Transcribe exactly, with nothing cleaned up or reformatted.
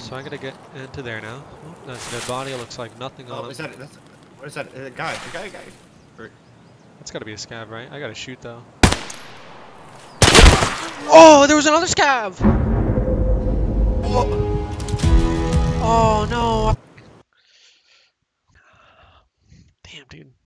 so I gotta get into there now. Oh, that's a dead body. It looks like nothing on Oh, him. is that? That's, what is that? A guy? A guy? A guy? Or, That's gotta be a scav, right? I gotta shoot though. Oh, there was another scav! oh. Oh no! Damn, dude.